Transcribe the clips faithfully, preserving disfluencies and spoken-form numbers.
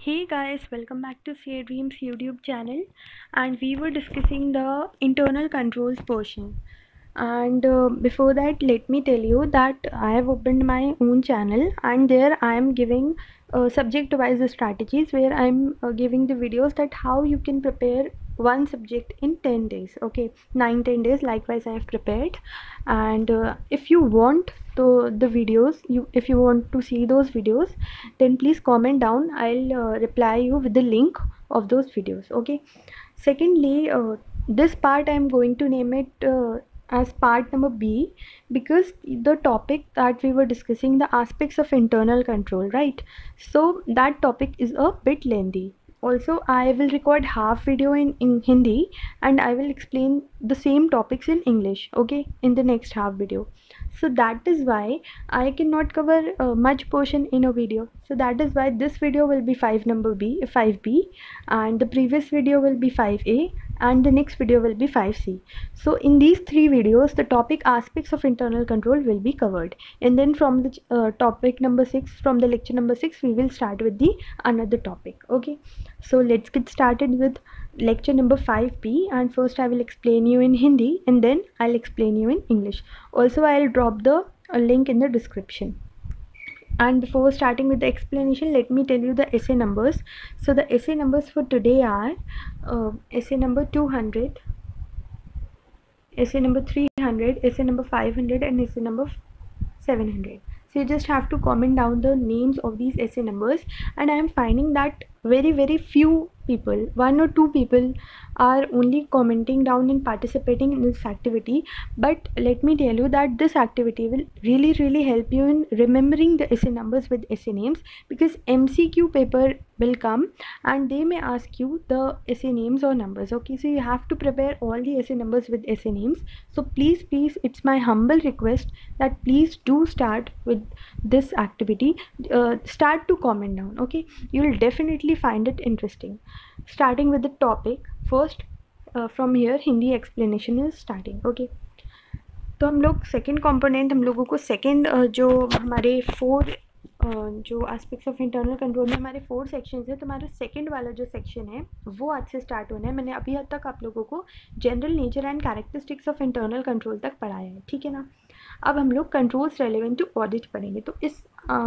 Hey guys, welcome back to C A Dreams YouTube channel, and we were discussing the internal controls portion. And uh, before that, let me tell you that I have opened my own channel, and there I am giving uh, subject wise strategies where I'm uh, giving the videos that how you can prepare one subject in ten days. Okay, nine ten days likewise I have prepared. And uh, if you want to the videos, you if you want to see those videos, then please comment down. I'll uh, reply you with the link of those videos. Okay, secondly, uh, this part I'm going to name it uh, as part number B, because the topic that we were discussing, the aspects of internal control, right? So that topic is a bit lengthy. Also, I will record half video in, in Hindi, and I will explain the same topics in English, okay, in the next half video. So that is why I cannot cover uh, much portion in a video. So that is why this video will be five number B, five B, and the previous video will be five A, and the next video will be five C. So in these three videos, the topic aspects of internal control will be covered, and then from the uh, topic number six, from the lecture number six, we will start with the another topic. Okay, so let's get started with lecture number five B, and first I will explain you in Hindi, and then I'll explain you in English. Also, I'll drop the uh, link in the description. And before starting with the explanation, let me tell you the essay numbers. So the essay numbers for today are uh, essay number two hundred, essay number three hundred, essay number five hundred, and essay number seven hundred. So you just have to comment down the names of these essay numbers, and I am finding that very very few people, one or two people, are only commenting down and participating in this activity. But let me tell you that this activity will really really help you in remembering the essay numbers with essay names, because M C Q paper will come and they may ask you the essay names or numbers. Okay, so you have to prepare all the essay numbers with essay names. So please please, it's my humble request that please do start with this activity. Uh, start to comment down. Okay, you will definitely find it interesting. Starting with the topic first, uh, from here Hindi explanation is starting. Okay, तो हम लोग second component, हम लोगों को second जो हमारे four जो aspects of internal control में हमारे फोर सेक्शंस हैं, तो हमारा सेकेंड वाला जो सेक्शन है वो आज से स्टार्ट होना है. मैंने अभी हद तक आप लोगों को general nature and characteristics of internal control तक पढ़ाया है, ठीक है ना. अब हम लोग कंट्रोल्स रेलेवेंट टू ऑडिट पढ़ेंगे. तो इस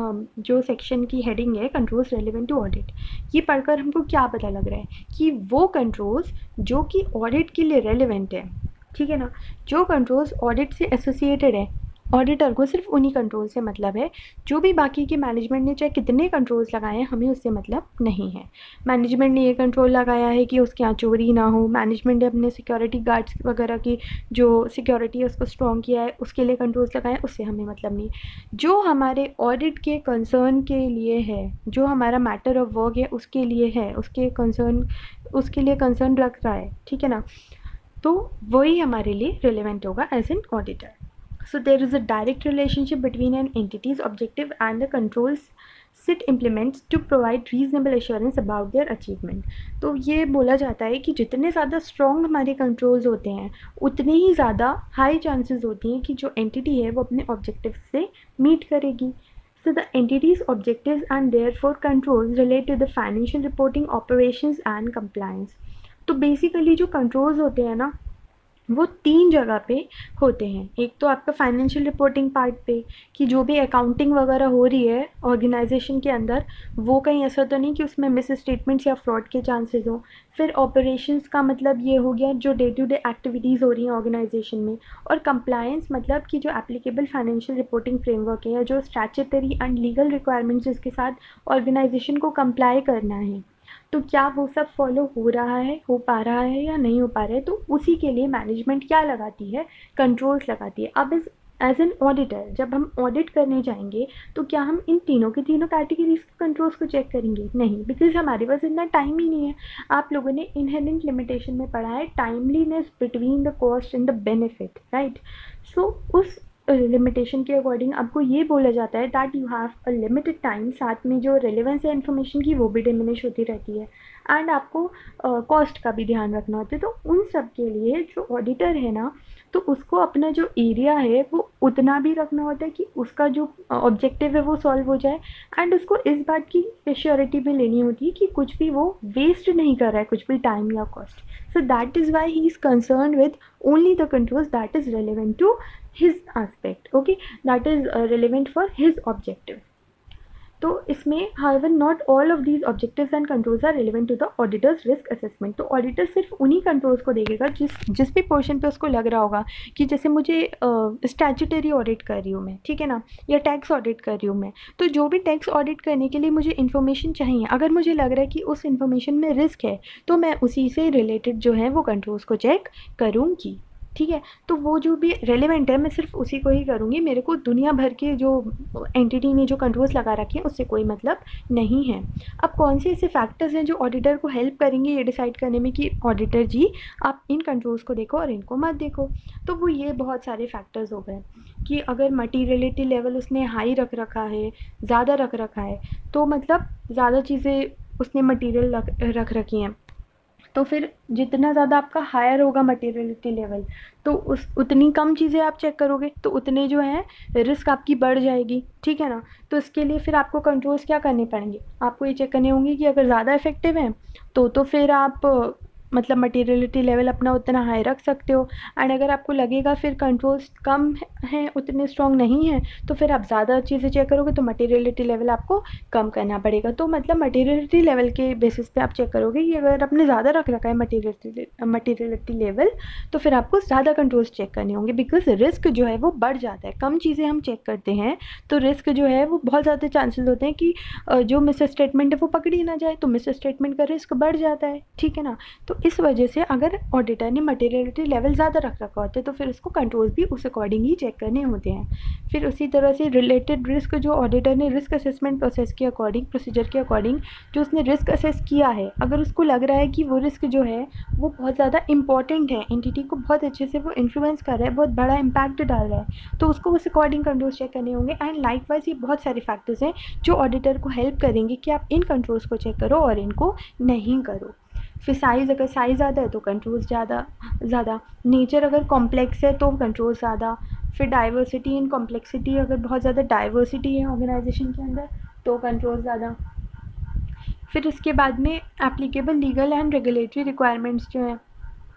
जो सेक्शन की हेडिंग है कंट्रोल्स रेलेवेंट टू ऑडिट, ये पढ़कर हमको क्या पता लग रहा है कि वो कंट्रोल्स जो कि ऑडिट के लिए रेलेवेंट है, ठीक है ना, जो कंट्रोल्स ऑडिट से एसोसिएटेड है, ऑडिटर को सिर्फ उन्हीं कंट्रोल से मतलब है. जो भी बाकी के मैनेजमेंट ने चाहे कितने कंट्रोल्स लगाए हैं, हमें उससे मतलब नहीं है. मैनेजमेंट ने ये कंट्रोल लगाया है कि उसके यहाँ चोरी ना हो, मैनेजमेंट ने अपने सिक्योरिटी गार्ड्स वगैरह की जो सिक्योरिटी है उसको स्ट्रॉन्ग किया है, उसके लिए कंट्रोल्स लगाए हैं, उससे हमें मतलब नहीं. जो हमारे ऑडिट के कंसर्न के लिए है, जो हमारा मैटर ऑफ वर्क है उसके लिए है, उसके कंसर्न उसके लिए कंसर्न रख रहा है, ठीक है ना, तो वही हमारे लिए रिलेवेंट होगा as an auditor. So there is a direct relationship between an entity's objective and the controls it implements to provide reasonable assurance about their achievement. तो ये बोला जाता है कि जितने ज़्यादा स्ट्रॉन्ग हमारे कंट्रोल्स होते हैं, उतने ही ज़्यादा हाई चांसेस होती हैं कि जो एंटिटी है वो अपने ऑब्जेक्टिव से मीट करेगी. So the entity's objectives and therefore controls relate to the financial reporting, operations and compliance. तो बेसिकली जो कंट्रोल्स होते हैं ना, वो तीन जगह पे होते हैं. एक तो आपका फाइनेंशियल रिपोर्टिंग पार्ट पे, कि जो भी अकाउंटिंग वगैरह हो रही है ऑर्गेनाइजेशन के अंदर, वो कहीं ऐसा तो नहीं कि उसमें मिस स्टेटमेंट्स या फ्रॉड के चांसेस हो. फिर ऑपरेशंस का मतलब ये हो गया जो डे टू डे एक्टिविटीज़ हो रही हैं ऑर्गेनाइजेशन में. और कंप्लायंस मतलब कि जो एप्लीकेबल फाइनेंशियल रिपोर्टिंग फ्रेमवर्क है या जो स्टैट्यूटरी एंड लीगल रिक्वायरमेंट्स जिसके साथ ऑर्गेनाइजेशन को कंप्लाई करना है, तो क्या वो सब फॉलो हो रहा है, हो पा रहा है या नहीं हो पा रहा है. तो उसी के लिए मैनेजमेंट क्या लगाती है, कंट्रोल्स लगाती है. अब इस एज एन ऑडिटर जब हम ऑडिट करने जाएंगे, तो क्या हम इन तीनों की तीनों कैटेगरीज के कंट्रोल्स को चेक करेंगे? नहीं, बिकॉज हमारे पास इतना टाइम ही नहीं है. आप लोगों ने इनहेरेंट लिमिटेशन में पढ़ा है timeliness between the cost and the benefit, right. So उस लिमिटेशन के अकॉर्डिंग आपको ये बोला जाता है that you have a limited time, साथ में जो रेलेवेंस है इन्फॉर्मेशन की वो भी डिमिनिश होती रहती है, एंड आपको कॉस्ट uh, का भी ध्यान रखना होता है। तो उन सब के लिए जो ऑडिटर है ना, तो उसको अपना जो एरिया है वो उतना भी रखना होता है कि उसका जो ऑब्जेक्टिव है वो सॉल्व हो जाए, एंड उसको इस बात की श्योरिटी भी लेनी होती है कि कुछ भी वो वेस्ट नहीं कर रहा है, कुछ भी टाइम या cost. So that is why he is concern with only the controls that is relevant to his aspect, okay, that is uh, relevant for his objective. तो इसमें however not all of these objectives and controls are relevant to the auditor's risk assessment. तो auditor सिर्फ उन्हीं controls को देखेगा जिस जिस भी पोर्शन पे उसको लग रहा होगा कि जैसे मुझे स्टैट्यूटरी uh, ऑडिट कर रही हूँ मैं, ठीक है ना, या टैक्स ऑडिट कर रही हूँ मैं, तो जो भी टैक्स ऑडिट करने के लिए मुझे इन्फॉर्मेशन चाहिए, अगर मुझे लग रहा है कि उस इन्फॉर्मेशन में रिस्क है तो मैं उसी से रिलेटेड जो है वो कंट्रोल्स को चेक करूँगी, ठीक है। तो वो जो भी रेलेवेंट है मैं सिर्फ उसी को ही करूँगी, मेरे को दुनिया भर के जो एंटिटी ने जो कंट्रोल्स लगा रखे हैं उससे कोई मतलब नहीं है। अब कौन से ऐसे फैक्टर्स हैं जो ऑडिटर को हेल्प करेंगे ये डिसाइड करने में कि ऑडिटर जी आप इन कंट्रोल्स को देखो और इनको मत देखो, तो वो ये बहुत सारे फैक्टर्स हो गए कि अगर मटीरियलिटी लेवल उसने हाई रख रखा है, ज़्यादा रख रखा है, तो मतलब ज़्यादा चीज़ें उसने मटीरियल रख रखी हैं, तो फिर जितना ज़्यादा आपका हायर होगा मटीरियलिटी लेवल तो उस उतनी कम चीज़ें आप चेक करोगे, तो उतने जो है रिस्क आपकी बढ़ जाएगी, ठीक है ना। तो इसके लिए फिर आपको कंट्रोल्स क्या करने पड़ेंगे, आपको ये चेक करने होंगे कि अगर ज़्यादा इफेक्टिव हैं तो तो फिर आप मतलब मटीरियलिटी लेवल अपना उतना हाई रख सकते हो, एंड अगर आपको लगेगा फिर कंट्रोल्स कम हैं, उतने स्ट्रॉन्ग नहीं हैं, तो फिर आप ज़्यादा चीज़ें चेक करोगे तो मटीरियलिटी लेवल आपको कम करना पड़ेगा। तो मतलब मटीरियलिटी लेवल के बेसिस पे आप चेक करोगे कि अगर आपने ज़्यादा रख रखा है मटीरियलिटी मटीरियलिटी लेवल तो फिर आपको ज़्यादा कंट्रोल्स चेक करने होंगे, बिकॉज रिस्क जो है वो बढ़ जाता है। कम चीज़ें हम चेक करते हैं तो रिस्क जो है वो बहुत ज़्यादा चांसेस होते हैं कि जो मिस स्टेटमेंट है वो पकड़ी ना जाए, तो मिस स्टेटमेंट का रिस्क बढ़ जाता है, ठीक है ना। तो इस वजह से अगर ऑडिटर ने मटीरियलिटी लेवल ज़्यादा रख रखा होता है तो फिर उसको कंट्रोल्स भी उस अकॉर्डिंग ही चेक करने होते हैं। फिर उसी तरह से रिलेटेड रिस्क जो ऑडिटर ने रिस्क असेसमेंट प्रोसेस के अकॉर्डिंग प्रोसीजर के अकॉर्डिंग जो उसने रिस्क असेस किया है, अगर उसको लग रहा है कि वो रिस्क जो है वो बहुत ज़्यादा इंपॉर्टेंट है, एंटिटी को बहुत अच्छे से वो इन्फ्लुएंस कर रहा है, बहुत बड़ा इम्पैक्ट डाल रहा है, तो उसको उस अकॉर्डिंग कंट्रोल्स चेक करने होंगे। एंड लाइकवाइज ये बहुत सारे फैक्टर्स हैं जो ऑडिटर को हेल्प करेंगे कि आप इन कंट्रोल्स को चेक करो और इनको नहीं करो। फिर साइज़, अगर साइज़ ज़्यादा है तो कंट्रोल्स ज़्यादा ज़्यादा नेचर अगर कॉम्प्लेक्स है तो कंट्रोल्स ज़्यादा। फिर डाइवर्सिटी एंड कॉम्प्लेक्सिटी, अगर बहुत ज़्यादा डाइवर्सिटी है ऑर्गेनाइजेशन के अंदर तो कंट्रोल ज़्यादा। फिर उसके बाद में applicable legal and regulatory requirements जो हैं,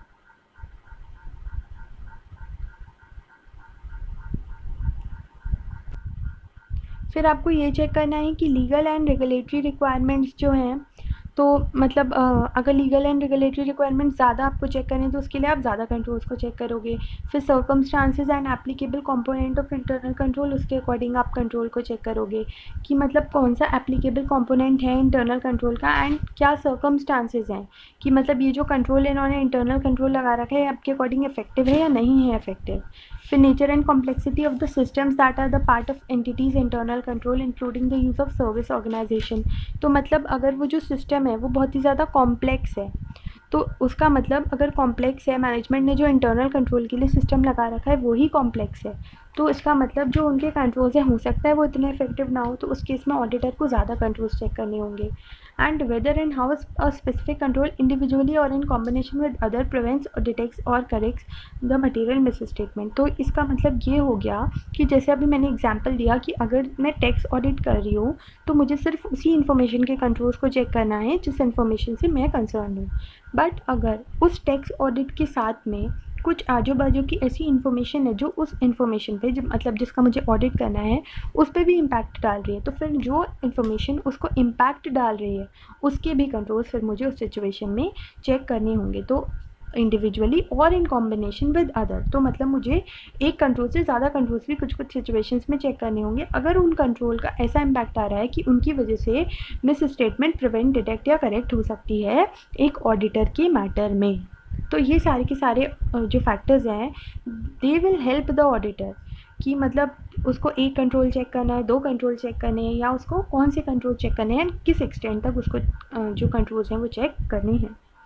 फिर आपको ये चेक करना है कि लीगल एंड रेगुलेटरी रिक्वायरमेंट्स जो हैं, तो मतलब अगर लीगल एंड रेगुलेटरी रिक्वायरमेंट ज़्यादा आपको चेक करें तो उसके लिए आप ज़्यादा कंट्रोल्स को चेक करोगे। फिर circumstances and applicable component of internal control, उसके अकॉर्डिंग आप कंट्रोल को चेक करोगे कि मतलब कौन सा एप्लीकेबल कंपोनेंट है इंटरनल कंट्रोल का, एंड क्या सर्कमस्टांसेस हैं कि मतलब ये जो कंट्रोल इन्होंने इंटरनल कंट्रोल लगा रखा है आपके अकॉर्डिंग इफेक्टिव है या नहीं है इफेक्टिव। फिर nature and complexity of the systems that are the part of entity's internal control including the use of service organization, तो मतलब अगर वो जो सिस्टम है वो बहुत ही ज़्यादा कॉम्प्लेक्स है, तो उसका मतलब अगर कॉम्प्लेक्स है, मैनेजमेंट ने जो इंटरनल कंट्रोल के लिए सिस्टम लगा रखा है वो ही कॉम्प्लेक्स है, तो इसका मतलब जो उनके कंट्रोल्स हैं हो सकता है वो इतने इफेक्टिव ना हो, तो उस केस में ऑडिटर को ज़्यादा कंट्रोल्स चेक करने होंगे। And whether and how a specific control individually और in combination with other prevents और डिटेक्ट्स और corrects the material misstatement. तो इसका मतलब ये हो गया कि जैसे अभी मैंने एग्जांपल दिया कि अगर मैं टैक्स ऑडिट कर रही हूँ तो मुझे सिर्फ उसी इन्फॉर्मेशन के कंट्रोल्स को चेक करना है जिस इन्फॉर्मेशन से मैं कंसर्न हूँ, बट अगर उस टैक्स ऑडिट के साथ में कुछ आजू बाजू की ऐसी इन्फॉर्मेशन है जो उस इन्फॉर्मेशन पे, जो मतलब जिसका मुझे ऑडिट करना है उस पर भी इम्पैक्ट डाल रही है, तो फिर जो इन्फॉर्मेशन उसको इम्पैक्ट डाल रही है उसके भी कंट्रोल्स फिर मुझे उस सिचुएशन में चेक करने होंगे, तो इंडिविजुअली और इन कॉम्बिनेशन विद अदर। तो मतलब मुझे एक कंट्रोल से ज़्यादा कंट्रोल्स भी कुछ कुछ सिचुएशंस में चेक करने होंगे अगर उन कंट्रोल का ऐसा इम्पैक्ट आ रहा है कि उनकी वजह से मिस स्टेटमेंट प्रिवेंट, डिटेक्ट या करेक्ट हो सकती है एक ऑडिटर के मैटर में। तो ये सारे के सारे जो फैक्टर्स हैं they will help the auditor कि मतलब उसको एक कंट्रोल चेक करना है, दो कंट्रोल चेक करने हैं, या उसको कौन से कंट्रोल चेक करने हैं, किस एक्सटेंट तक उसको जो कंट्रोल्स हैं वो चेक करने हैं।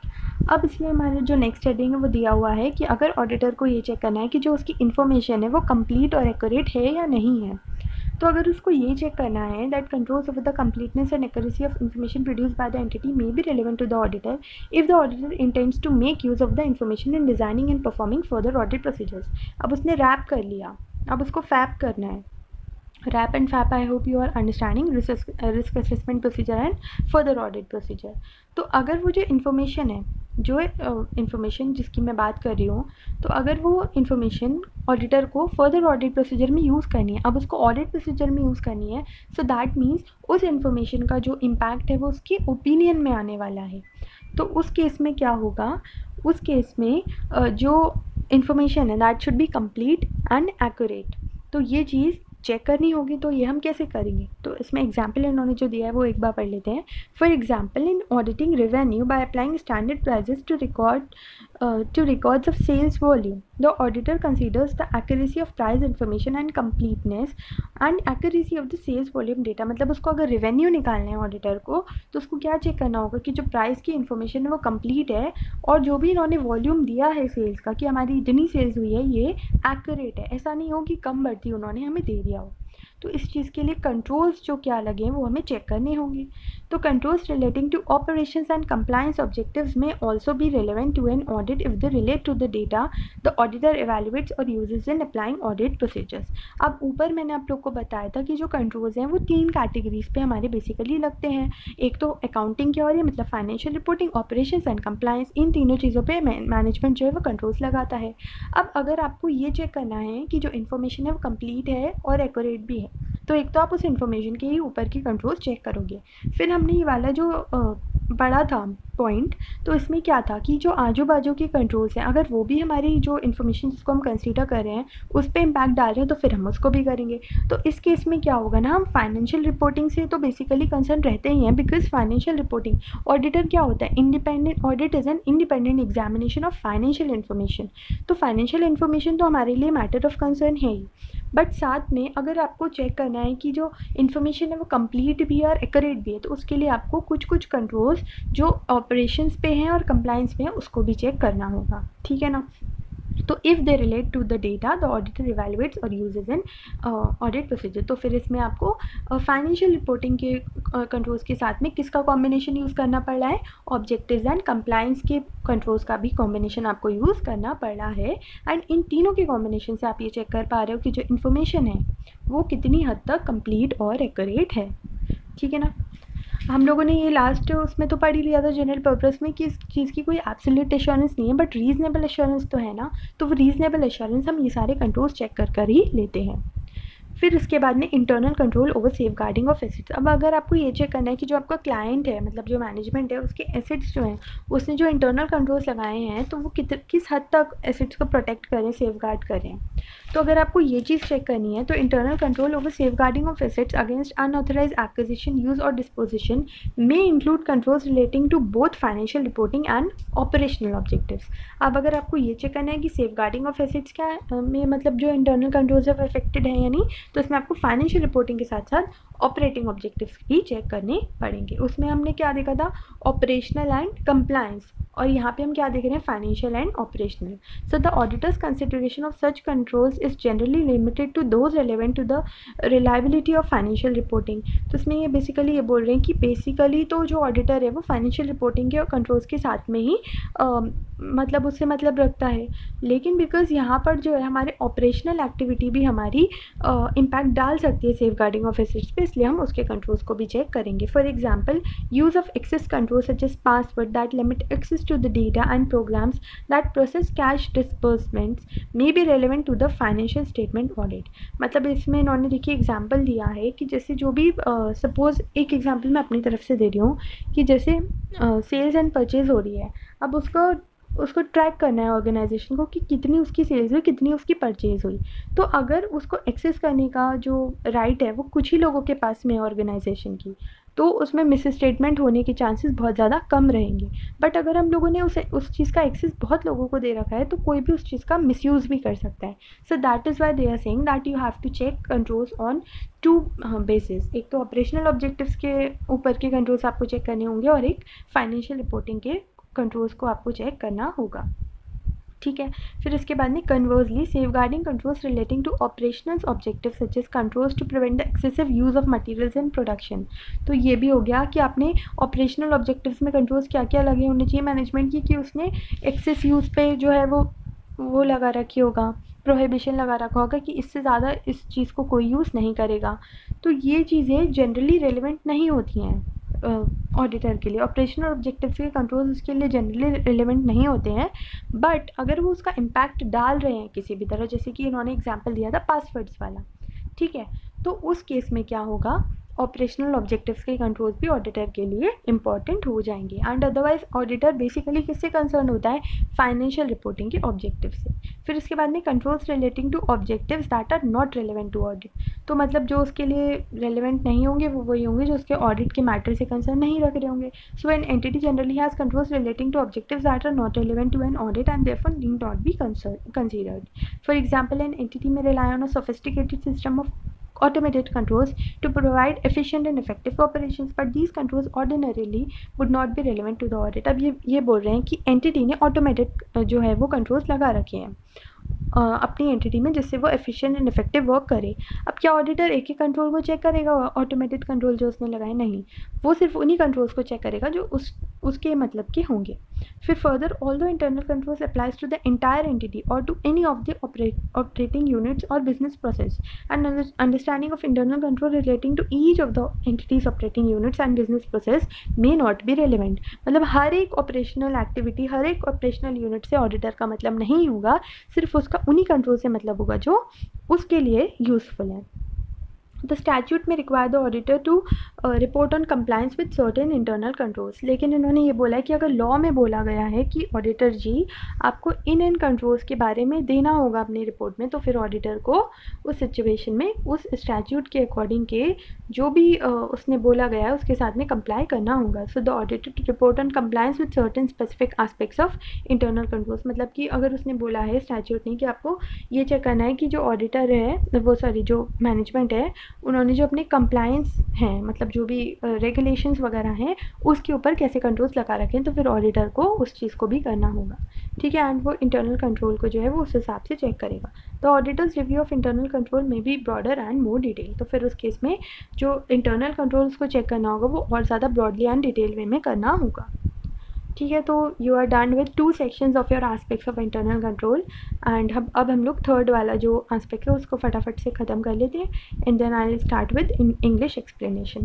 अब इसलिए हमारे जो नेक्स्ट हेडिंग है वो दिया हुआ है कि अगर ऑडिटर को ये चेक करना है कि जो उसकी इन्फॉर्मेशन है वो कंप्लीट और एक्यूरेट है या नहीं है, तो अगर उसको ये चेक करना है that controls over the completeness and accuracy of information produced by the entity may be relevant to the auditor if the auditor intends to make use of the information in designing and performing further audit procedures. अब उसने rap कर लिया, अब उसको FAP करना है। RAP and FAP, I hope you are understanding risk assessment procedure and further audit procedure. तो अगर वो जो इन्फॉर्मेशन है, जो इन्फॉर्मेशन uh, जिसकी मैं बात कर रही हूँ, तो अगर वो इन्फॉर्मेशन ऑडिटर को फर्दर ऑडिट प्रोसीजर में यूज़ करनी है, अब उसको ऑडिट प्रोसीजर में यूज़ करनी है, सो दैट मीन्स उस इन्फॉर्मेशन का जो इम्पैक्ट है वो उसके ओपिनियन में आने वाला है। तो उस केस में क्या होगा, उस केस में uh, जो इन्फॉर्मेशन है that should be complete and accurate. तो ये चीज़ चेक करनी होगी। तो ये हम कैसे करेंगे, तो इसमें एग्जाम्पल इन्होंने जो दिया है वो एक बार पढ़ लेते हैं। For example, in auditing revenue by applying standard prices to record to records of sales volume, the auditor considers the accuracy of price information and completeness and accuracy of the sales volume data. मतलब उसको अगर revenue निकालना है auditor को, तो उसको क्या check करना होगा कि जो प्राइस की इन्फॉर्मेशन है वो कंप्लीट है, और जो भी इन्होंने वॉल्यूम दिया है सेल्स का कि हमारी इतनी सेल्स हुई है, ये एक्यूरेट है। ऐसा नहीं हो कि कम बढ़ती उन्होंने हमें दे दिया हो। तो इस चीज़ के लिए कंट्रोल्स जो क्या लगे हैं वो हमें चेक करने होंगे। तो controls relating to operations and compliance objectives may also be relevant to an audit if they relate to the data the auditor evaluates और uses in applying audit procedures. अब ऊपर मैंने आप लोग को बताया था कि जो कंट्रोल्स हैं वो तीन कैटेगरीज पे हमारे बेसिकली लगते हैं। एक तो अकाउंटिंग की और ये मतलब financial reporting, operations and compliance, इन तीनों चीज़ों पे मैनेजमेंट जो है वो कंट्रोल्स लगाता है। अब अगर आपको ये चेक करना है कि जो इन्फॉर्मेशन है वो कंप्लीट है और एक्यूरेट भी है, तो एक तो आप उस इन्फॉर्मेशन के ही ऊपर की कंट्रोल्स चेक करोगे। फिर हमने ये वाला जो पढ़ा था पॉइंट, तो इसमें क्या था कि जो आजू बाजू की कंट्रोल्स हैं, अगर वो भी हमारी जो इन्फॉर्मेशन जिसको हम कंसीडर कर रहे हैं उस पर इम्पैक्ट डाल रहे हैं, तो फिर हम उसको भी करेंगे। तो इस केस में क्या होगा ना, हम फाइनेंशियल रिपोर्टिंग से तो बेसिकली कंसर्न रहते ही हैं, बिकॉज फाइनेंशियल रिपोर्टिंग ऑडिटर क्या होता है, independent audit is an independent examination of financial information. तो फाइनेंशियल इन्फॉर्मेशन तो हमारे लिए मैटर ऑफ कंसर्न है ही, बट साथ में अगर आपको चेक करना है कि जो इन्फॉर्मेशन है वो कंप्लीट भी है और एक्यूरेट भी है, तो उसके लिए आपको कुछ कुछ कंट्रोल्स जो ऑपरेशंस पे हैं और कंप्लायंस पे हैं उसको भी चेक करना होगा, ठीक है ना। तो if they relate to the data the auditor evaluates और यूजेस इन ऑडिट प्रोसीजर। तो फिर इसमें आपको फाइनेंशियल uh, रिपोर्टिंग के कंट्रोल्स uh, के साथ में किसका कॉम्बिनेशन यूज़ करना पड़ रहा है, ऑब्जेक्टिव्स एंड कंप्लायंस के कंट्रोल्स का भी कॉम्बिनेशन आपको यूज़ करना पड़ रहा है। एंड इन तीनों के कॉम्बिनेशन से आप ये चेक कर पा रहे हो कि जो इन्फॉर्मेशन है वो कितनी हद तक कंप्लीट और एक्यूरेट है, ठीक है ना। हम लोगों ने ये लास्ट उसमें तो पढ़ ही लिया था जनरल पर्पस में कि इस चीज़ की कोई एब्सोल्यूट एश्योरेंस नहीं है, बट रीजनेबल एश्योरेंस तो है ना। तो वो रीजनेबल एश्योरेंस हम ये सारे कंट्रोल्स चेक कर कर ही लेते हैं। फिर उसके बाद में internal control over safeguarding of assets. अब अगर आपको ये चेक करना है कि जो आपका क्लाइंट है, मतलब जो मैनेजमेंट है, उसके एसेट्स जो हैं उसने जो इंटरनल कंट्रोल्स लगाए हैं तो वो कित किस हद तक एसेट्स को प्रोटेक्ट करें, सेफ गार्ड करें। तो अगर आपको ये चीज़ चेक करनी है तो internal control over safeguarding of assets against unauthorise acquisition, use और disposition may include controls relating to both financial reporting and operational objectives. अब अगर आपको ये चेक करना है कि सेफ गार्डिंग ऑफ एसेट्स क्या है में मतलब जो इंटरनल कंट्रोल्स है वो अफेक्टेड है या नहीं, तो इसमें आपको फाइनेंशियल रिपोर्टिंग के साथ साथ ऑपरेटिंग ऑब्जेक्टिव्स भी चेक करने पड़ेंगे। उसमें हमने क्या देखा था, ऑपरेशनल एंड कंप्लायंस, और यहाँ पे हम क्या देख रहे हैं, financial and operational. So the auditor's consideration of such controls is generally limited to those relevant to the reliability of financial reporting. तो इसमें ये बेसिकली ये बोल रहे हैं कि बेसिकली तो जो ऑडिटर है वो फाइनेंशियल रिपोर्टिंग के और कंट्रोल्स के साथ में ही आ, मतलब उससे मतलब रखता है, लेकिन बिकॉज यहाँ पर जो है हमारे ऑपरेशनल एक्टिविटी भी हमारी इम्पैक्ट डाल सकती है सेफ गार्डिंग ऑफ एसेट्स पे, इसलिए हम उसके कंट्रोल्स को भी चेक करेंगे। For example, use of access control such as password that limit access to the data and programs that process cash disbursements may be relevant to the financial statement audit। मतलब इसमें इन्होंने देखिए example दिया है कि जैसे जो भी सपोज uh, एक एग्जांपल मैं अपनी तरफ से दे रही हूँ कि जैसे सेल्स एंड परचेज हो रही है, अब उसको उसको ट्रैक करना है ऑर्गेनाइजेशन को कि कितनी उसकी सेल्स हुई, कितनी उसकी परचेज हुई। तो अगर उसको एक्सेस करने का जो राइट है वो कुछ ही लोगों के पास में है ऑर्गेनाइजेशन की, तो उसमें मिस स्टेटमेंट होने के चांसेस बहुत ज़्यादा कम रहेंगे। बट अगर हम लोगों ने उसे उस चीज़ का एक्सेस बहुत लोगों को दे रखा है तो कोई भी उस चीज़ का मिसयूज़ भी कर सकता है। So that is why they are saying that you have to check controls on two basis. एक तो ऑपरेशनल ऑब्जेक्टिव्स के ऊपर के कंट्रोल्स आपको चेक करने होंगे और एक फाइनेंशियल रिपोर्टिंग के कंट्रोल्स को आपको चेक करना होगा, ठीक है। फिर इसके बाद में conversely safeguarding controls relating to operational objective such as controls to prevent the excessive use of materials in production. तो ये भी हो गया कि आपने ऑपरेशनल ऑब्जेक्टिव्स में कंट्रोल्स क्या क्या लगे होने चाहिए मैनेजमेंट की, कि उसने एक्सेस यूज़ पे जो है वो वो लगा रखी होगा, प्रोहिबिशन लगा रखा होगा कि इससे ज़्यादा इस चीज़ को कोई यूज़ नहीं करेगा। तो ये चीज़ें जनरली रेलिवेंट नहीं होती हैं ऑडिटर के लिए। ऑपरेशनल ऑब्जेक्टिव्स के कंट्रोल उसके लिए जनरली रिलेवेंट नहीं होते हैं, बट अगर वो उसका इम्पैक्ट डाल रहे हैं किसी भी तरह, जैसे कि इन्होंने एग्जांपल दिया था पासवर्ड्स वाला, ठीक है, तो उस केस में क्या होगा, ऑपरेशनल ऑब्जेक्टिव्स के कंट्रोल्स भी ऑडिटर के लिए इंपॉर्टेंट हो जाएंगे। एंड अदरवाइज ऑडिटर बेसिकली किससे कंसर्न होता है, फाइनेंशियल रिपोर्टिंग के ऑब्जेक्टिव से। फिर इसके बाद में controls relating to objectives that are not relevant to audit. तो मतलब जो उसके लिए रेलिवेंट नहीं होंगे वो वही होंगे जो उसके ऑडिट के मैटर से कंसर्न नहीं रख रहे होंगे। So an entity generally has controls relating to objectives that are not relevant to an audit and therefore need not be considered. For example, an entity may rely on a sophisticated system of automated controls to provide efficient and effective operations, but these controls ordinarily would not be relevant to the audit। अब ये ये बोल रहे हैं कि entity ने automated जो है वो कंट्रोल्स लगा रखे हैं Uh, अपनी एंटिटी में, जिससे वो एफिशिएंट एंड इफेक्टिव वर्क करे। अब क्या ऑडिटर एक ही कंट्रोल को चेक करेगा, ऑटोमेटेड कंट्रोल जो उसने लगाए? नहीं, वो सिर्फ उन्हीं कंट्रोल्स को चेक करेगा जो उस उसके मतलब के होंगे। फिर further, although internal controls applies to the entire entity और to any of the operating units और business process, and understanding of internal control relating to each of the entity's operating units and business process may not be relevant. मतलब हर एक operational activity, हर एक operational unit से auditor का मतलब नहीं होगा, सिर्फ उसका उन्हीं कंट्रोल से मतलब होगा जो उसके लिए यूजफुल है। The statute may require the auditor to report on compliance with certain internal controls. लेकिन इन्होंने ये बोला है कि अगर लॉ में बोला गया है कि ऑडिटर जी आपको इन इन कंट्रोल्स के बारे में देना होगा अपनी रिपोर्ट में, तो फिर ऑडिटर को उस सिचुएशन में उस स्टैट्यूट के अकॉर्डिंग के जो भी uh, उसने बोला गया है उसके साथ में कंप्लाई करना होगा। So the auditor to report on compliance with certain specific aspects of internal controls. मतलब कि अगर उसने बोला है स्टैट्यूट ने कि आपको ये चेक करना है कि जो ऑडिटर है वो सॉरी जो मैनेजमेंट है उन्होंने जो अपने कंप्लायंस हैं, मतलब जो भी रेगुलेशंस uh, वगैरह हैं उसके ऊपर कैसे कंट्रोल्स लगा रखे हैं, तो फिर ऑडिटर को उस चीज़ को भी करना होगा, ठीक है। एंड वो इंटरनल कंट्रोल को जो है वो उस हिसाब से चेक करेगा। The auditor's review of internal control may be broader and more detail. तो फिर उस केस में जो इंटरनल कंट्रोल्स को चेक करना होगा वो और ज़्यादा ब्रॉडली एंड डिटेल वे में करना होगा, ठीक है। तो you are done with two sections of your aspects of internal control. And हम अब हम लोग थर्ड वाला जो एस्पेक्ट है उसको फटाफट से ख़त्म कर लेते हैं। And then I will start with English explanation.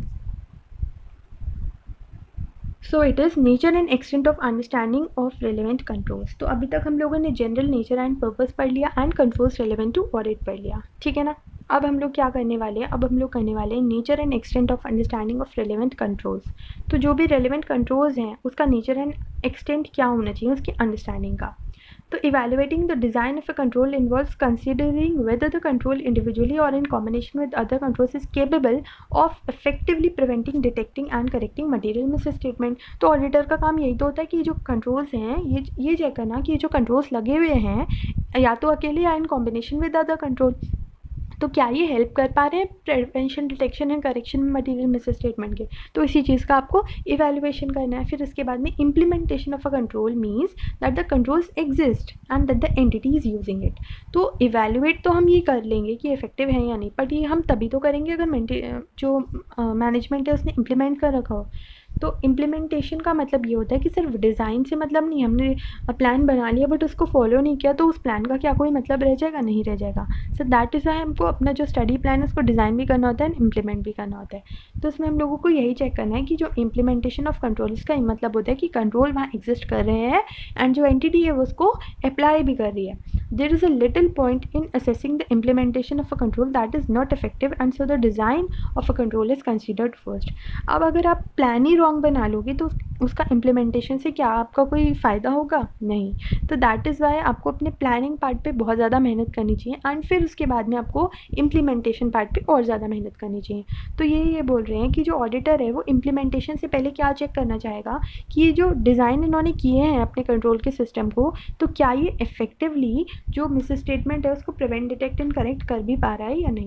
So it is nature and extent of understanding of relevant controls. तो अभी तक हम लोगों ने जनरल नेचर एंड पर्पस पढ़ लिया and controls relevant to audit पढ़ लिया, ठीक है ना। अब हम लोग क्या करने वाले हैं, अब हम लोग करने वाले हैं nature and extent of understanding of relevant controls. तो जो भी रिलेवेंट कंट्रोल्स हैं उसका नेचर एंड एक्सटेंट क्या होना चाहिए उसकी अंडरस्टैंडिंग का। तो evaluating the design of a control involves considering whether the control individually or in combination with other controls is capable of effectively preventing, detecting and correcting material misstatement। तो auditor का काम यही तो होता है कि जो कंट्रोल्स हैं ये ये चेक करना कि ये जो कंट्रोल्स लगे हुए हैं या तो अकेले या in combination with other control, तो क्या ये हेल्प कर पा रहे हैं प्रिवेंशन, डिटेक्शन एंड करेक्शन में मटीरियल मिस स्टेटमेंट के। तो इसी चीज़ का आपको इवैल्यूएशन करना है। फिर इसके बाद में implementation of a control means that the controls exist and that the entity is using it. तो इवैल्यूएट तो हम ये कर लेंगे कि इफेक्टिव है या नहीं, बट ये हम तभी तो करेंगे अगर जो मैनेजमेंट है उसने इम्प्लीमेंट कर रखा हो। तो इम्प्लीमेंटेशन का मतलब ये होता है कि सिर्फ डिज़ाइन से मतलब नहीं, हमने प्लान बना लिया बट उसको फॉलो नहीं किया तो उस प्लान का क्या कोई मतलब रह जाएगा? नहीं रह जाएगा। सो दैट इज़ वाई हमको अपना जो स्टडी प्लान है उसको डिज़ाइन भी करना होता है एंड इम्प्लीमेंट भी करना होता है। तो उसमें हम लोगों को यही चेक करना है कि जो इम्प्लीमेंटेशन ऑफ कंट्रोल इसका मतलब होता है कि कंट्रोल वहाँ एग्जिस्ट कर रहे हैं एंड जो एंटिटी है वो उसको अप्लाई भी कर रही है। There is a little point in assessing the implementation of a control that is not effective and so the design of a control is considered first. अब अगर आप प्लान ही रॉन्ग बना लोगे तो उसका इम्प्लीमेंटेशन से क्या आपका कोई फ़ायदा होगा? नहीं। तो दैट इज़ वाई आपको अपने प्लानिंग पार्ट पे बहुत ज़्यादा मेहनत करनी चाहिए एंड फिर उसके बाद में आपको इम्प्लीमेंटेशन पार्ट पे और ज़्यादा मेहनत करनी चाहिए। तो ये ये बोल रहे हैं कि जो ऑडिटर है वो इम्प्लीमेंटेशन से पहले क्या चेक करना चाहेगा कि ये जो डिज़ाइन इन्होंने किए हैं अपने कंट्रोल के सिस्टम को, तो क्या ये इफेक्टिवली जो मिस स्टेटमेंट है उसको प्रिवेंट, डिटेक्ट एंड करेक्ट कर भी पा रहा है या नहीं।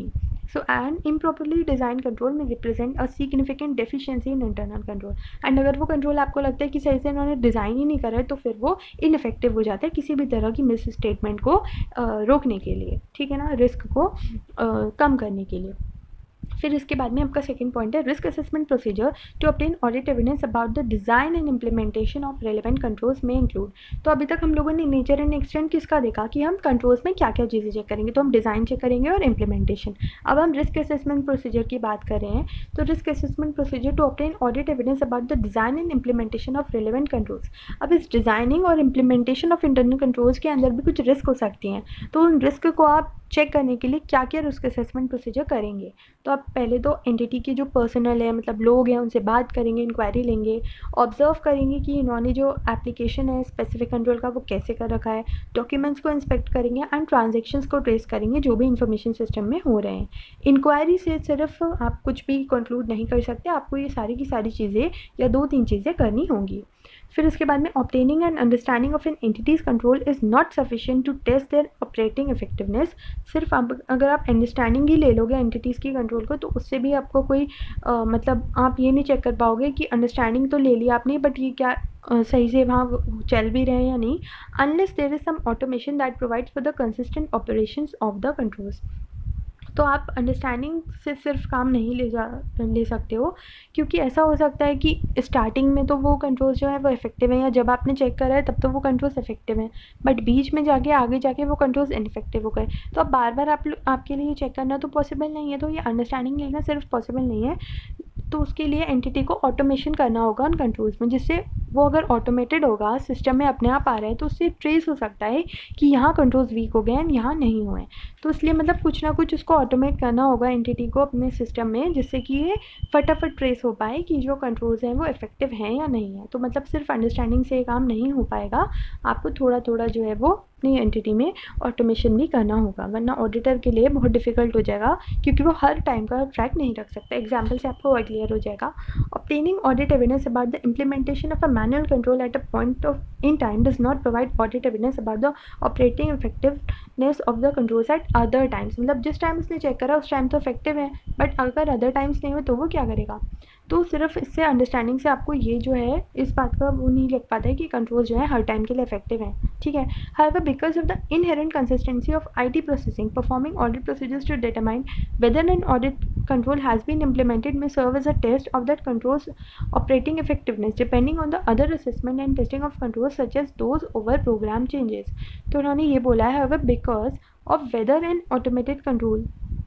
So an improperly designed control may represent a significant deficiency in internal control. And अगर वो कंट्रोल आपको लगता है कि सही से इन्होंने डिज़ाइन ही नहीं करा है तो फिर वो इनफेक्टिव हो जाता है किसी भी तरह की मिस स्टेटमेंट को रोकने के लिए, ठीक है ना, रिस्क को आ, कम करने के लिए। फिर इसके बाद में आपका सेकंड पॉइंट है risk assessment procedure to obtain audit evidence about the design and implementation of relevant controls में इंक्लूड। तो अभी तक हम लोगों ने नेचर एंड एक्सटेंट किसका देखा कि हम कंट्रोल्स में क्या क्या चीज़ें चेक करेंगे, तो हम डिज़ाइन चेक करेंगे और इम्प्लीमेंटेशन। अब हम रिस्क असेसमेंट प्रोसीजर की बात कर रहे हैं, तो risk assessment procedure to obtain audit evidence about the design and implementation of relevant controls. अब इस डिज़ाइनिंग और इम्प्लीमेंटेशन ऑफ इंटरनल कंट्रोल्स के अंदर भी कुछ रिस्क हो सकती हैं, तो उन रिस्क को आप चेक करने के लिए क्या क्या रिस्क असेसमेंट प्रोसीजर करेंगे। तो आप पहले तो एंटिटी के जो पर्सनल है, मतलब लोग हैं, उनसे बात करेंगे, इंक्वायरी लेंगे, ऑब्जर्व करेंगे कि इन्होंने जो एप्लीकेशन है स्पेसिफिक कंट्रोल का वो कैसे कर रखा है, डॉक्यूमेंट्स को इंस्पेक्ट करेंगे एंड ट्रांजेक्शन्स को ट्रेस करेंगे जो भी इंफॉर्मेशन सिस्टम में हो रहे हैं। इंक्वायरी से सिर्फ आप कुछ भी कंक्लूड नहीं कर सकते, आपको ये सारी की सारी चीज़ें या दो तीन चीज़ें करनी होंगी। फिर उसके बाद में obtaining and understanding of an entity's control is not sufficient to test their operating effectiveness. सिर्फ आप अगर आप अंडरस्टैंडिंग ही ले लोगे एंटिटीज़ की कंट्रोल को तो उससे भी आपको कोई आ, मतलब आप ये नहीं चेक कर पाओगे कि अंडरस्टैंडिंग तो ले लिया आपने बट ये क्या आ, सही से वहाँ चल भी रहे हैं या नहीं, unless there is some automation that provides for the consistent operations of the controls. तो आप अंडरस्टैंडिंग से सिर्फ काम नहीं ले जा ले सकते हो, क्योंकि ऐसा हो सकता है कि स्टार्टिंग में तो वो कंट्रोल्स जो है वो इफेक्टिव हैं या जब आपने चेक करा है तब तो वो कंट्रोल्स इफेक्टिव हैं, बट बीच में जाके आगे जाके वो कंट्रोल्स इनफेक्टिव हो गए। तो अब बार बार आप आपके लिए चेक करना तो पॉसिबल नहीं है, तो ये अंडरस्टैंडिंग लेना सिर्फ पॉसिबल नहीं है, तो उसके लिए एंटिटी को ऑटोमेशन करना होगा उन कंट्रोल्स में, जिससे वो अगर ऑटोमेटेड होगा, सिस्टम में अपने आप आ रहा है तो उससे ट्रेस हो सकता है कि यहाँ कंट्रोल्स वीक हो गए हैं, यहाँ नहीं हुए। तो इसलिए मतलब कुछ ना कुछ उसको ऑटोमेट करना होगा एंटिटी को अपने सिस्टम में, जिससे कि ये फटाफट ट्रेस हो पाए कि जो कंट्रोल्स हैं वो इफेक्टिव हैं या नहीं है। तो मतलब सिर्फ अंडरस्टैंडिंग से ये काम नहीं हो पाएगा, आपको थोड़ा थोड़ा जो है वो अपनी एंटिटी में ऑटोमेशन भी करना होगा, वरना ऑडिटर के लिए बहुत डिफिकल्ट हो जाएगा क्योंकि वो हर टाइम का ट्रैक नहीं रख सकता। एग्जाम्पल से आपको और क्लियर हो जाएगा। Obtaining audit evidence about the implementation of a manual control at a point of in time does not provide audit evidence about the operating effectiveness of the controls at other times. मतलब जिस time उसने check करा उस time तो effective है, but अगर other times नहीं हुए तो वो क्या करेगा। तो सिर्फ इससे अंडरस्टैंडिंग से आपको ये जो है इस बात का वो नहीं लग पाता है कि कंट्रोल जो है हर टाइम के लिए इफेक्टिव है, ठीक है। However because of the inherent consistency of IT processing performing audit procedures to determine whether an audit control has been implemented may serve as a test of that control's operating effectiveness depending on the other assessment and testing of controls such as those over program changes। तो उन्होंने ये बोला है however because of whether an automated control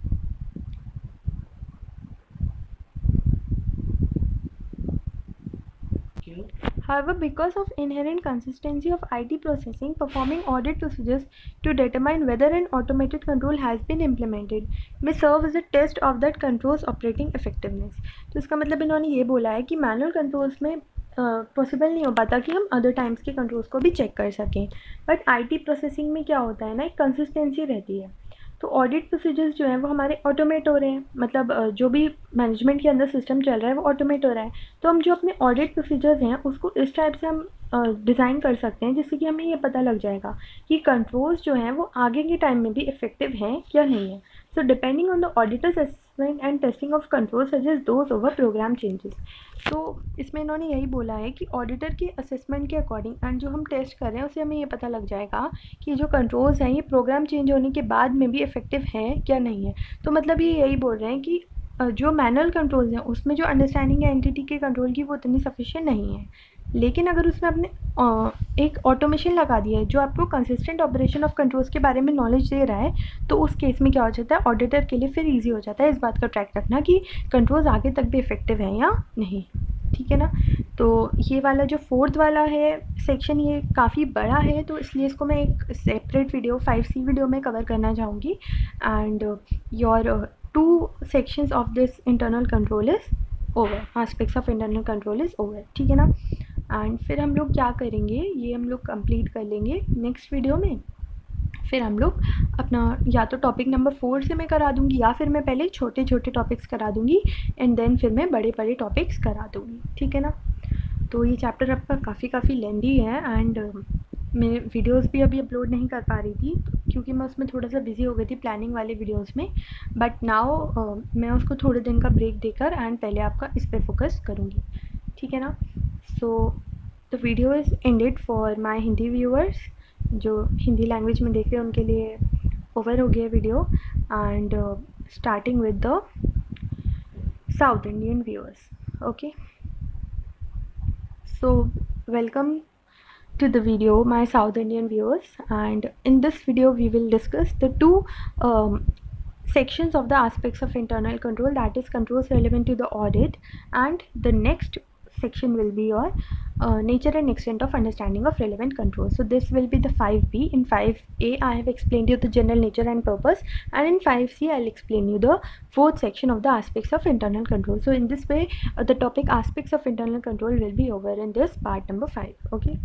However, because of inherent consistency of I T processing, performing audit procedures to determine whether an automated control has been implemented may serve as a test of that control's operating effectiveness। तो इसका मतलब इन्होंने ये बोला है कि manual controls में possible uh, नहीं हो पाता कि हम अदर टाइम्स के कंट्रोल्स को भी चेक कर सकें, बट आईटी प्रोसेसिंग में क्या होता है ना, एक कंसिस्टेंसी रहती है। तो ऑडिट प्रोसीजर्स जो हैं वो हमारे ऑटोमेट हो रहे हैं, मतलब जो भी मैनेजमेंट के अंदर सिस्टम चल रहा है वो ऑटोमेट हो रहा है। तो हम जो अपने ऑडिट प्रोसीजर्स हैं उसको इस टाइप से हम डिज़ाइन कर सकते हैं जिससे कि हमें ये पता लग जाएगा कि कंट्रोल्स जो हैं वो आगे के टाइम में भी इफेक्टिव हैं या नहीं है। So depending on the auditor's assessment and testing of control suggest those over program changes. तो इसमें इन्होंने यही बोला है कि ऑडिटर के असेसमेंट के अकॉर्डिंग एंड जो हम टेस्ट कर रहे हैं उससे हमें ये पता लग जाएगा कि जो कंट्रोल्स हैं ये प्रोग्राम चेंज होने के बाद में भी इफेक्टिव हैं क्या नहीं है। तो मतलब ये यही बोल रहे हैं कि जो मैनुअल कंट्रोल्स हैं उसमें जो अंडरस्टैंडिंग है एंटिटी के कंट्रोल की वो उतनी सफिशिएंट नहीं है, लेकिन अगर उसमें आपने एक ऑटोमेशन लगा दिया है जो आपको कंसिस्टेंट ऑपरेशन ऑफ कंट्रोल्स के बारे में नॉलेज दे रहा है, तो उस केस में क्या हो जाता है, ऑडिटर के लिए फिर इजी हो जाता है इस बात का ट्रैक रखना कि कंट्रोल्स आगे तक भी इफेक्टिव हैं या नहीं, ठीक है ना। तो ये वाला जो फोर्थ वाला है सेक्शन ये काफ़ी बड़ा है, तो इसलिए इसको मैं एक separate video five C video में कवर करना चाहूँगी। And your two sections of this internal control is over, aspects of internal control is over, ठीक है ना। एंड फिर हम लोग क्या करेंगे, ये हम लोग कंप्लीट कर लेंगे नेक्स्ट वीडियो में। फिर हम लोग अपना या तो टॉपिक नंबर फोर से मैं करा दूँगी या फिर मैं पहले छोटे छोटे टॉपिक्स करा दूँगी एंड देन फिर मैं बड़े बड़े टॉपिक्स करा दूँगी, ठीक है ना। तो ये चैप्टर आपका काफ़ी काफ़ी लेंदी है एंड मैं वीडियोस भी अभी अपलोड नहीं कर पा रही थी क्योंकि मैं उसमें थोड़ा सा बिजी हो गई थी प्लानिंग वाले वीडियोस में, बट नाउ मैं उसको थोड़े दिन का ब्रेक देकर एंड पहले आपका इस पर फोकस करूँगी, ठीक है ना। So the video is ended for my Hindi viewers, जो हिंदी लैंग्वेज में देख रहे हैं उनके लिए ओवर हो गया video, and starting with the South Indian viewers. Okay, so welcome to the video, my South Indian viewers, and in this video we will discuss the two um, sections of the aspects of internal control, that is controls relevant to the audit, and the next section will be your uh, nature and extent of understanding of relevant controls. So this will be the five B. In five A I have explained you the general nature and purpose, and in five C I'll explain you the fourth section of the aspects of internal control. So in this way uh, the topic aspects of internal control will be over in this part number five. Okay,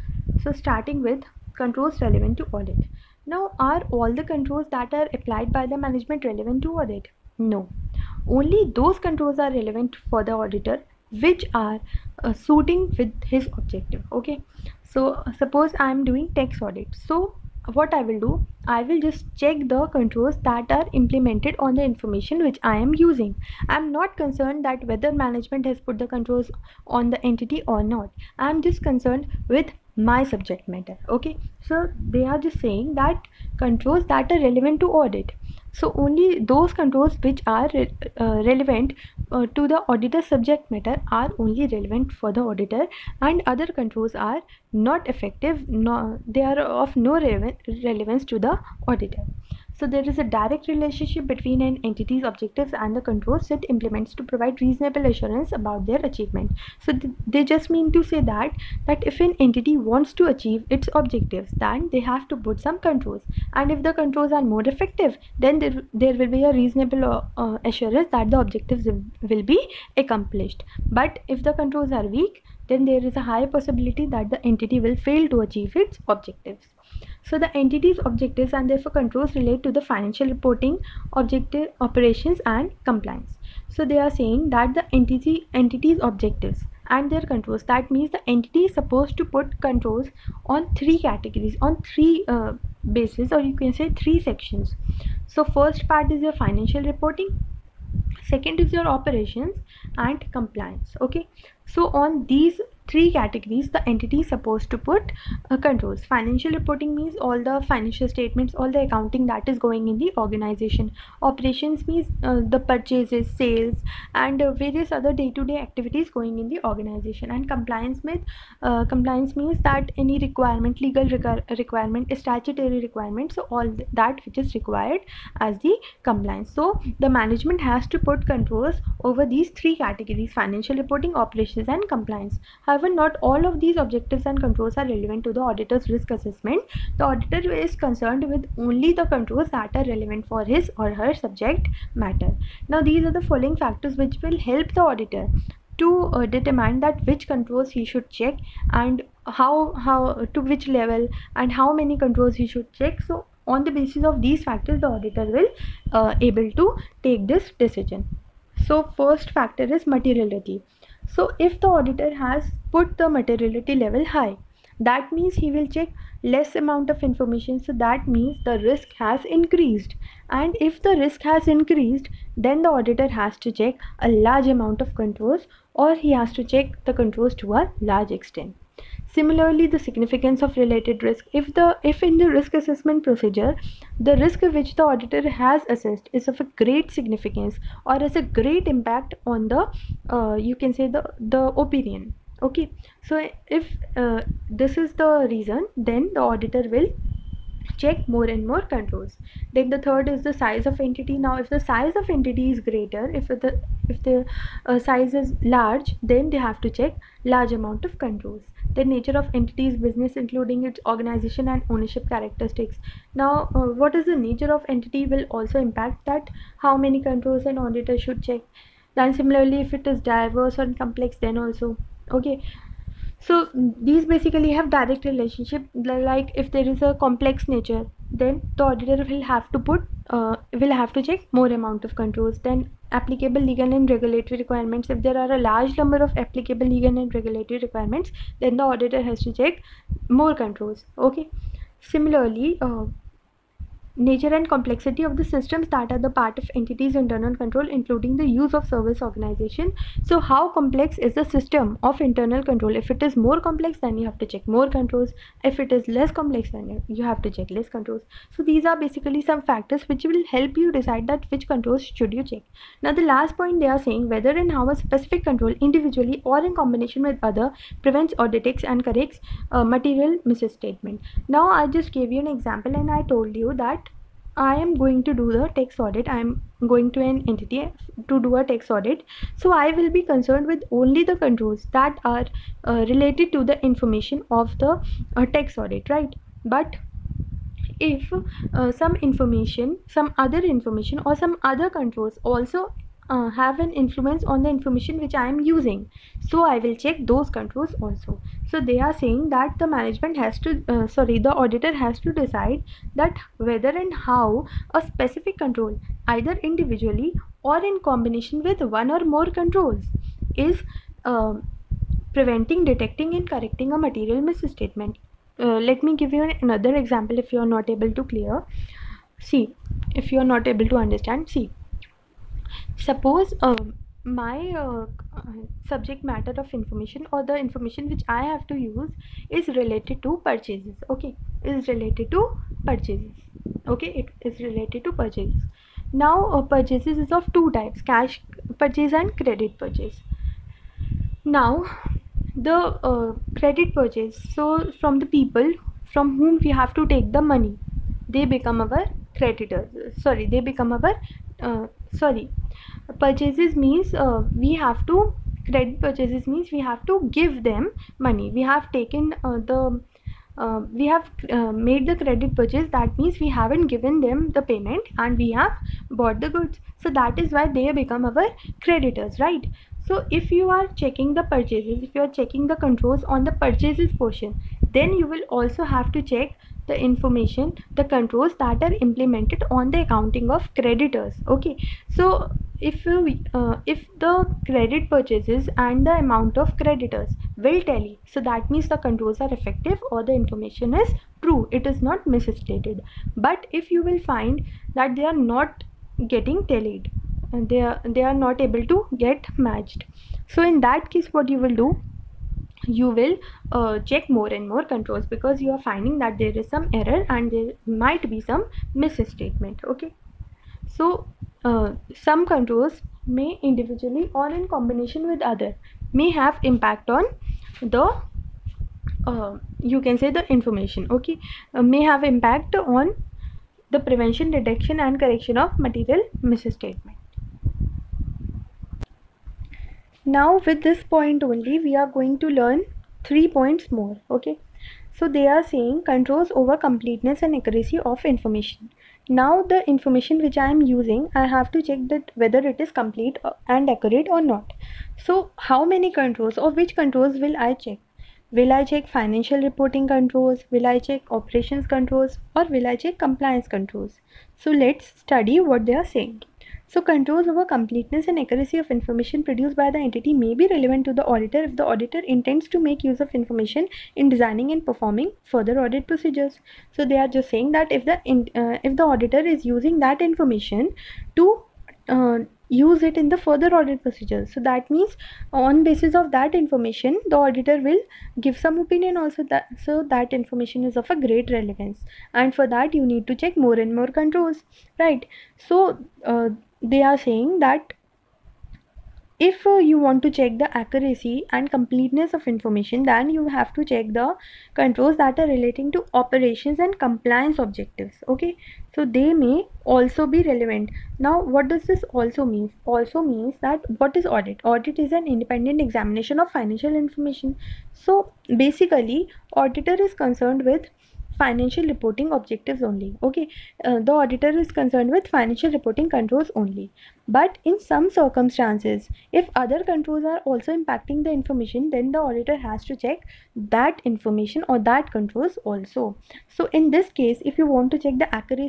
so starting with controls relevant to audit. Now, are all the controls that are applied by the management relevant to audit? No, only those controls are relevant for the auditor which are uh, suiting with his objective. Okay, so uh, suppose I am doing tax audit, so what I will do, I will just check the controls that are implemented on the information which I am using. I am not concerned that whether management has put the controls on the entity or not. I am just concerned with my subject matter. Okay, so they are just saying that controls that are relevant to audit, so only those controls which are re uh, relevant uh, to the auditor subject matter are only relevant for the auditor, and other controls are not effective, no, they are of no rele relevance to the auditor. So there is a direct relationship between an entity's objectives and the controls it implements to provide reasonable assurance about their achievement. So th they just mean to say that that if an entity wants to achieve its objectives, then they have to put some controls, and if the controls are more effective, then there, there will be a reasonable uh, uh, assurance that the objectives will be accomplished. But if the controls are weak, then there is a high possibility that the entity will fail to achieve its objectives. So the entity's objectives and therefore controls relate to the financial reporting, objective, operations and compliance. So they are saying that the entity entity's objectives and their controls, that means the entity is supposed to put controls on three categories, on three uh, bases, or you can say three sections. So first part is your financial reporting, second is your operations, and compliance. Okay, so on these three categories the entity is supposed to put uh, controls. Financial reporting means all the financial statements, all the accounting that is going in the organization. Operations means uh, the purchases, sales and uh, various other day-to-day activities going in the organization. And compliance means uh, compliance means that any requirement, legal requirement, statutory requirement, so all th that which is required as the compliance. So the management has to put controls over these three categories: financial reporting, operations and compliance. However, not all of these objectives and controls are relevant to the auditor's risk assessment. The auditor is concerned with only the controls that are relevant for his or her subject matter. Now, these are the following factors which will help the auditor to uh, determine that which controls he should check and how how to which level and how many controls he should check. So on the basis of these factors, the auditor will uh, able to take this decision. So first factor is materiality. So if the auditor has put the materiality level high, that means he will check less amount of information, so that means the risk has increased. And if the risk has increased, then the auditor has to check a large amount of controls, or he has to check the controls to a large extent. Similarly, the significance of related risk. If the if in the risk assessment procedure, the risk which the auditor has assessed is of a great significance or has a great impact on the uh, you can say the the opinion. Okay, so if uh, this is the reason, then the auditor will check more and more controls. Then the third is the size of entity. Now if the size of entity is greater, if the if the uh, size is large, then they have to check large amount of controls. The nature of entity's business, including its organization and ownership characteristics. Now uh, what is the nature of entity will also impact that how many controls an auditor should check. Then similarly, if it is diverse or complex, then also. Okay, so these basically have direct relationship. Like if there is a complex nature, then the auditor will have to put uh, will have to check more amount of controls. Then applicable legal and regulatory requirements. If there are a large number of applicable legal and regulatory requirements, then the auditor has to check more controls. Okay. Similarly, uh, nature and complexity of the systems that are the part of entities internal control, including the use of service organization. So how complex is the system of internal control? If it is more complex, then you have to check more controls. If it is less complex, then you have to check less controls. So these are basically some factors which will help you decide that which controls should you check. Now the last point, they are saying whether and how a specific control individually or in combination with other prevents, audits and corrects uh, material misstatement. Now I just gave you an example and I told you that I am going to do the tax audit. I am going to an entity to do a tax audit. So I will be concerned with only the controls that are uh, related to the information of the uh, tax audit, right? But if uh, some information, some other information or some other controls also uh, have an influence on the information which I am using, so I will check those controls also. So they are saying that the management has to uh, sorry the auditor has to decide that whether and how a specific control, either individually or in combination with one or more controls, is uh, preventing, detecting and correcting a material misstatement. Uh, let me give you another example if you are not able to clear. See, if you are not able to understand, see, suppose uh, my uh, subject matter of information or the information which I have to use is related to purchases. Okay, is related to purchases. Okay, it is related to purchases. Now uh, purchases is of two types: cash purchase and credit purchase. Now the uh, credit purchase, so from the people from whom we have to take the money, they become our creditors. Sorry, they become our uh, sorry purchases means uh, we have to credit purchases means we have to give them money. We have taken uh, the uh, we have uh, made the credit purchase. That means we haven't given them the payment and we have bought the goods. So that is why they become our creditors, right? So if you are checking the purchases, if you are checking the controls on the purchases portion, then you will also have to check the information, the controls that are implemented on the accounting of creditors. Okay, so if you uh, if the credit purchases and the amount of creditors will tally, so that means the controls are effective or the information is true, it is not misstated. But if you will find that they are not getting tallied and they are they are not able to get matched, so in that case what you will do, you will uh, check more and more controls, because you are finding that there is some error and there might be some misstatement. Okay, so uh, some controls may individually or in combination with other may have impact on the uh, you can say the information. Okay, uh, may have impact on the prevention, detection and correction of material misstatement. Now with this point only we are going to learn three points more. Okay, so they are saying controls over completeness and accuracy of information. Now the information which I am using, I have to check that whether it is complete and accurate or not. So how many controls or which controls will I check? Will I check financial reporting controls? Will I check operations controls? Or will I check compliance controls? So let's study what they are saying. So controls over completeness and accuracy of information produced by the entity may be relevant to the auditor if the auditor intends to make use of information in designing and performing further audit procedures. So they are just saying that if the uh, if the auditor is using that information to uh, use it in the further audit procedures, so that means on basis of that information the auditor will give some opinion also, that so that information is of a great relevance, and for that you need to check more and more controls, right? So uh, they are saying that if uh, you want to check the accuracy and completeness of information, then you have to check the controls that are relating to operations and compliance objectives. Okay, so they may also be relevant. Now what does this also mean? Also means that what is audit? Audit is an independent examination of financial information. So basically auditor is concerned with financial reporting objectives only. Okay, uh, the auditor is concerned with financial reporting controls only. But in some circumstances, if other controls are also impacting the information, then the auditor has to check that information or that controls also. So in this case, if you want to check the accuracy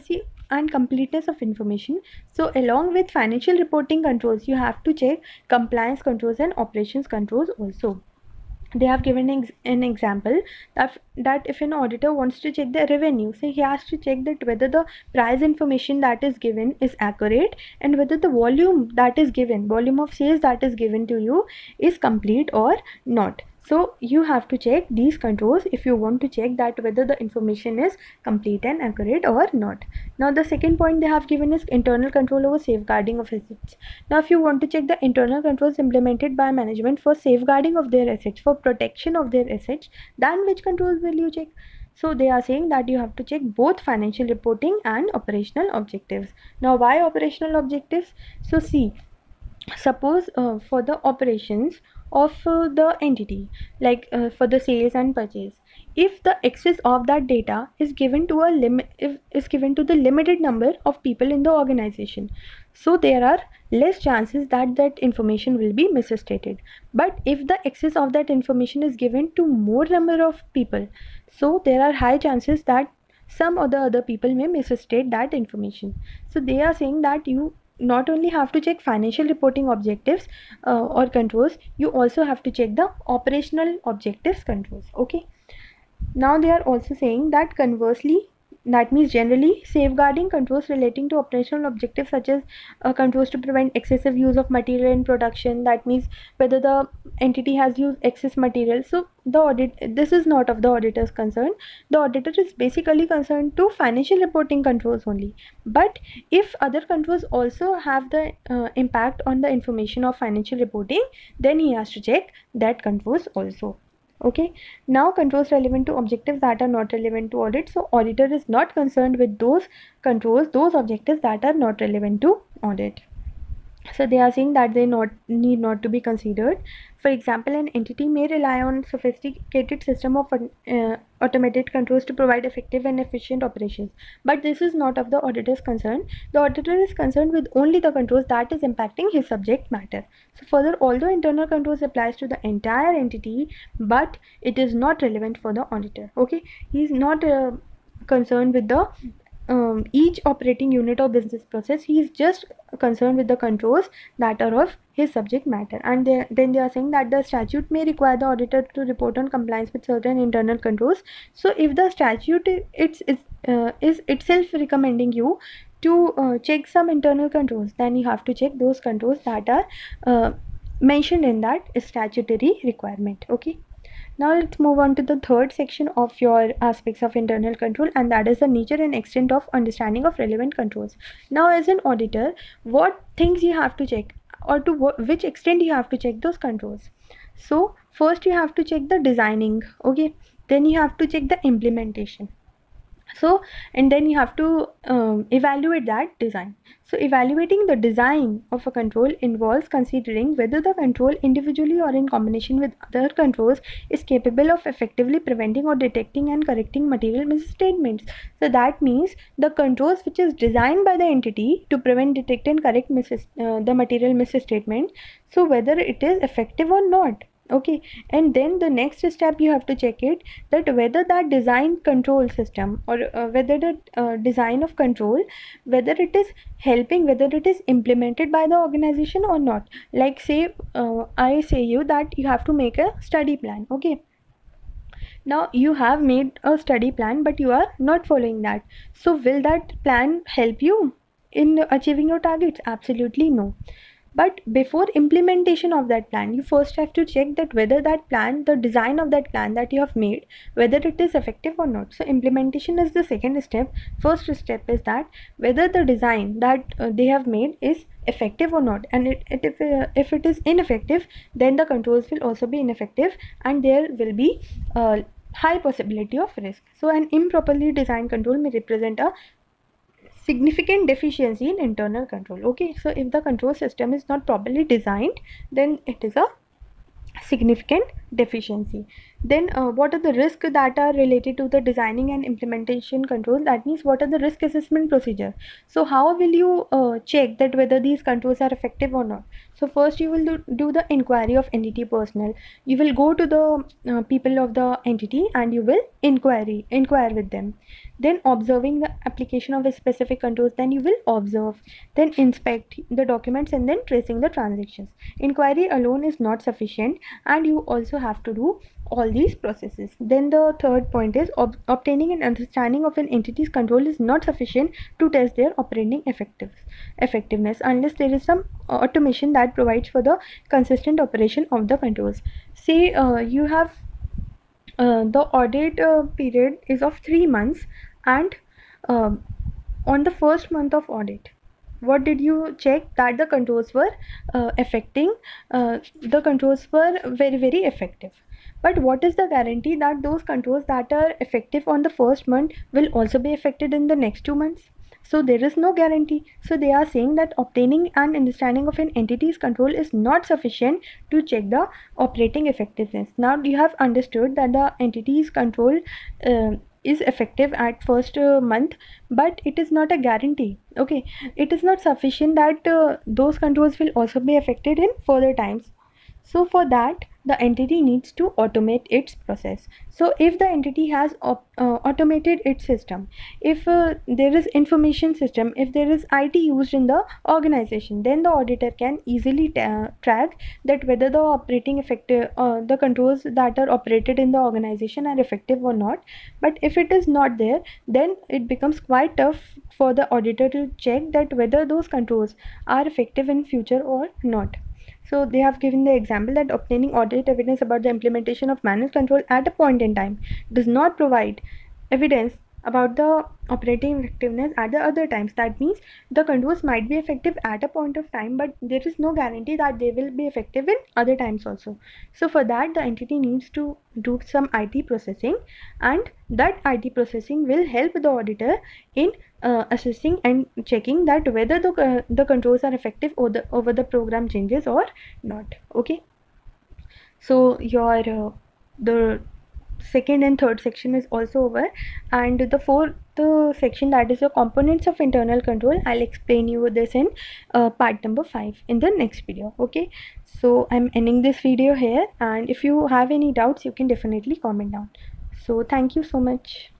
and completeness of information. So along with financial reporting controls, you have to check compliance controls and operations controls also. They have given ex an example that, that if an auditor wants to check the revenue, so he has to check that whether the price information that is given is accurate and whether the volume that is given, volume of sales that is given to you is complete or not. So you have to check these controls if you want to check that whether the information is complete and accurate or not. Now the second point they have given is internal control over safeguarding of assets. Now if you want to check the internal controls implemented by management for safeguarding of their assets, for protection of their assets, then which controls will you check? So they are saying that you have to check both financial reporting and operational objectives. Now why operational objectives? So see, suppose uh, for the operations of uh, the entity, like uh, for the sales and purchase, if the access of that data is given to a limit, if is given to the limited number of people in the organization, so there are less chances that that information will be misstated. But if the access of that information is given to more number of people, so there are high chances that some or the other people may misstate that information. So they are saying that you not only have to check financial reporting objectives uh, or controls, you also have to check the operational objectives controls. Okay, now they are also saying that conversely, that means generally safeguarding controls relating to operational objectives such as uh, controls to prevent excessive use of material in production, that means whether the entity has used excess material. So the audit, this is not of the auditor's concern. The auditor is basically concerned to financial reporting controls only. But if other controls also have the uh, impact on the information of financial reporting, then he has to check that controls also. Okay, now controls relevant to objectives that are not relevant to audit. So auditor is not concerned with those controls, those objectives that are not relevant to audit. So they are saying that they not need not to be considered. For example, an entity may rely on sophisticated system of uh, automated controls to provide effective and efficient operations, but this is not of the auditor's concern. The auditor is concerned with only the controls that is impacting his subject matter. So further, although internal controls applies to the entire entity, but it is not relevant for the auditor. Okay, he is not uh, concerned with the Um, each operating unit or business process. He is just concerned with the controls that are of his subject matter. And they, then they are saying that the statute may require the auditor to report on compliance with certain internal controls. So if the statute it's, it's, uh, is itself recommending you to uh, check some internal controls, then you have to check those controls that are uh, mentioned in that statutory requirement. Okay, now let's move on to the third section of your aspects of internal control, and that is the nature and extent of understanding of relevant controls. Now as an auditor, what things you have to check, or to which extent you have to check those controls? So first you have to check the designing. Okay, then you have to check the implementation. So and then you have to um, evaluate that design. So evaluating the design of a control involves considering whether the control individually or in combination with other controls is capable of effectively preventing or detecting and correcting material misstatements. So that means the controls which is designed by the entity to prevent, detect and correct mis uh, the material misstatement, so whether it is effective or not. Okay, and then the next step you have to check it that whether that design control system or uh, whether the uh, design of control, whether it is helping, whether it is implemented by the organization or not. Like say uh, I say you that you have to make a study plan. Okay, now you have made a study plan but you are not following that. So will that plan help you in achieving your targets? Absolutely no. But before implementation of that plan, you first have to check that whether that plan, the design of that plan that you have made, whether it is effective or not. So implementation is the second step. First step is that whether the design that uh, they have made is effective or not. And it, it, if, uh, if it is ineffective, then the controls will also be ineffective and there will be a high possibility of risk. So an improperly designed control may represent a significant deficiency in internal control. Okay, so if the control system is not properly designed, then it is a significant deficiency. Then uh, what are the risks that are related to the designing and implementation controls? That means what are the risk assessment procedure? So how will you uh, check that whether these controls are effective or not? So first you will do, do the inquiry of entity personnel. You will go to the uh, people of the entity and you will inquiry inquire with them. Then observing the application of a specific controls, then you will observe, then inspect the documents, and then tracing the transactions. Inquiry alone is not sufficient, and you also have to do all these processes. Then the third point is ob obtaining an understanding of an entity's control is not sufficient to test their operating effective effectiveness unless there is some automation that provides for the consistent operation of the controls. Say uh, you have uh, the audit uh, period is of three months, and uh, on the first month of audit, what did you check? That the controls were uh, affecting uh, the controls were very very effective. But what is the guarantee that those controls that are effective on the first month will also be affected in the next two months? So there is no guarantee. So they are saying that obtaining an understanding of an entity's control is not sufficient to check the operating effectiveness. Now you have understood that the entity's control uh, is effective at first uh, month, but it is not a guarantee. Okay, it is not sufficient that uh, those controls will also be affected in further times. So for that, the entity needs to automate its process. So if the entity has op uh, automated its system, if uh, there is information system, if there is I T used in the organization, then the auditor can easily track that whether the operating effective uh, the controls that are operated in the organization are effective or not. But if it is not there, then it becomes quite tough for the auditor to check that whether those controls are effective in future or not. So they have given the example that obtaining audit evidence about the implementation of manual control at a point in time does not provide evidence about the operating effectiveness at the other times. That means the controls might be effective at a point of time, but there is no guarantee that they will be effective in other times also. So for that, the entity needs to do some I T processing, and that I T processing will help the auditor in uh, assessing and checking that whether the, uh, the controls are effective over the, over the program changes or not. Okay, so your uh, the second and third section is also over, and the fourth uh, section, that is the components of internal control, I'll explain you this in uh, part number five in the next video. Okay, so I'm ending this video here, and if you have any doubts you can definitely comment down. So thank you so much.